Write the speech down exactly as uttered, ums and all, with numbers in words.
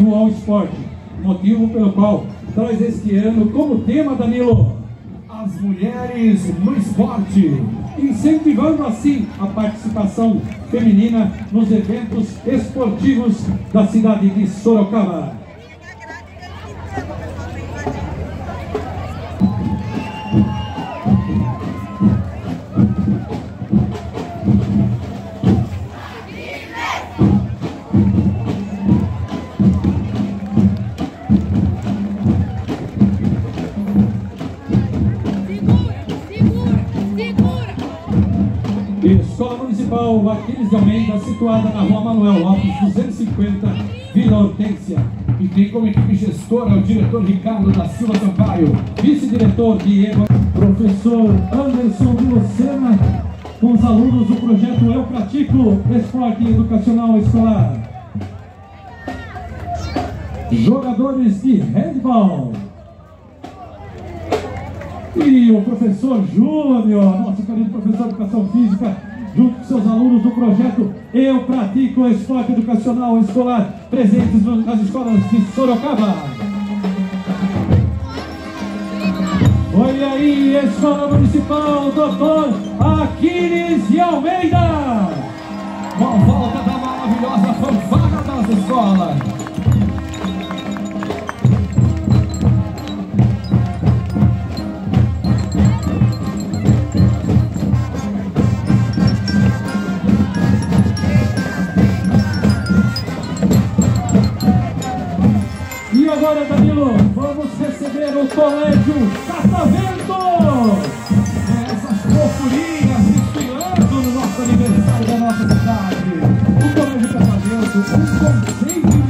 ao esporte, motivo pelo qual traz este ano como tema, Danilo, as mulheres no esporte, incentivando assim a participação feminina nos eventos esportivos da cidade de Sorocaba. Escola Municipal Aquiles de Almeida, situada na rua Manuel Lopes, duzentos e cinquenta, Vila Hortência. E tem como equipe gestora o diretor Ricardo da Silva Sampaio, vice-diretor Diego, professor Anderson de Lucena, com os alunos do projeto Eu Pratico Esporte Educacional Escolar. Jogadores de handball. E o professor Júnior, nosso querido professor de Educação Física, junto com seus alunos do projeto Eu Pratico Esporte Educacional Escolar, presentes nas escolas de Sorocaba. Olha aí, Escola Municipal doutor Aquiles de Almeida. Com a volta da maravilhosa fanfarra das escolas. E agora, Danilo, vamos receber o Colégio Catavento! Essas fofurinhas desfilando no nosso aniversário da nossa cidade. O Colégio Catavento, um conceito